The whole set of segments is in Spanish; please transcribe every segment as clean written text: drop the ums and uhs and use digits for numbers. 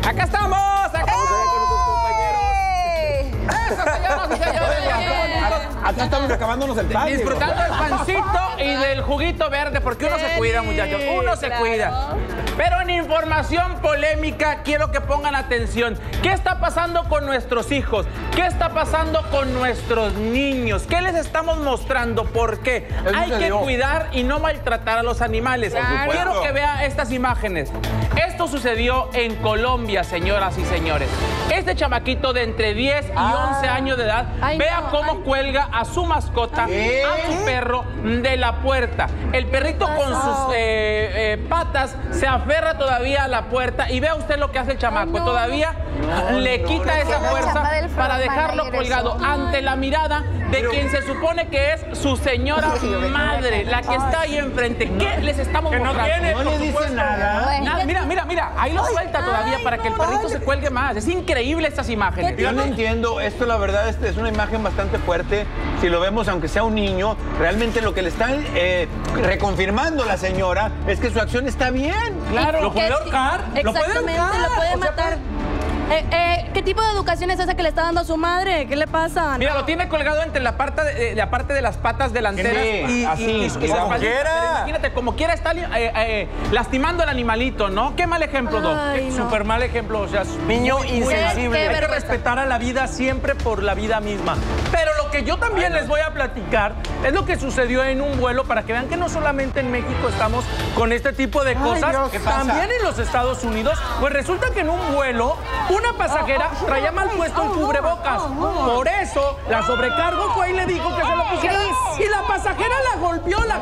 ¡Acá estamos! ¡Acá estamos! ¡Eso, señoras y señores! Acá estamos acabándonos el pan. Disfrutando del pancito y del juguito verde, porque uno se cuida, muchachos. Uno se cuida. Pero en información polémica quiero que pongan atención. ¿Qué está pasando con nuestros hijos? ¿Qué está pasando con nuestros niños? ¿Qué les estamos mostrando? ¿Por qué? Hay que cuidar y no maltratar a los animales. Claro. Quiero que vea estas imágenes. Esto sucedió en Colombia, señoras y señores. Este chamaquito de entre 10 y 11 años de edad, vea cómo cuelga a su mascota, a su perro, de la puerta. El perrito con sus patas se aferra todavía a la puerta y vea usted lo que hace el chamaco. Todavía le quita esa fuerza para dejarlo colgado ante la mirada de quien se supone que es su señora madre, la que está ahí enfrente. ¿Qué les estamos mostrando? No le dice nada. Mira, ahí lo suelta todavía para que el perrito se cuelgue más. Es increíble estas imágenes. Yo no entiendo, esto la verdad es una imagen bastante fuerte. Si lo vemos, aunque sea un niño, realmente lo que le están reconfirmando la señora es que su acción está bien. Claro. ¿Lo puede ahorcar? Exactamente, lo puede matar. ¿Qué tipo de educación es esa que le está dando a su madre? ¿Qué le pasa? Mira, lo tiene colgado entre la parte de las patas delanteras y su espalda. Pero imagínate, como quiera está lastimando al animalito, ¿no? Qué mal ejemplo, Doc. Súper mal ejemplo, o sea, niño insensible. Hay que respetar a la vida siempre por la vida misma. Pero lo que yo también les voy a platicar es lo que sucedió en un vuelo para que vean que no solamente en México estamos con este tipo de cosas, también en los Estados Unidos. Pues resulta que en un vuelo una pasajera traía mal puesto el cubrebocas. Por eso la sobrecargo fue y le dijo que se lo pusiera. Y la pasajera la golpeó, la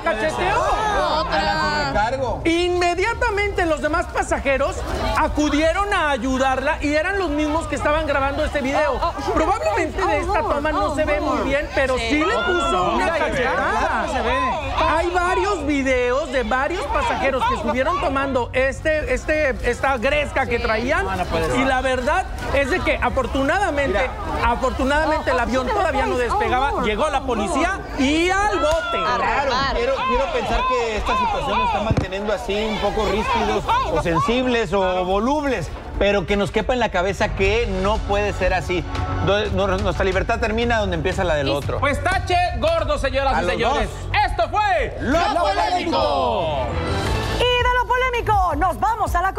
cacheteó. Inmediatamente los demás pasajeros acudieron a ayudarla y eran los mismos que estaban grabando este video. Probablemente de esta toma no se ve muy bien, pero sí le puso una cachetada. Hay varios videos de varios pasajeros que estuvieron tomando esta gresca que traían y la verdad es de que afortunadamente el avión todavía no despegaba, llegó la policía y al bote. Claro, quiero pensar que esta situación nos está manteniendo así un poco ríspidos o sensibles o volubles, pero que nos quepa en la cabeza que no puede ser así. Nuestra libertad termina donde empieza la del otro. Pues tache gordo, señoras y señores. Esto fue Lo Polémico. Y de lo polémico nos vamos a la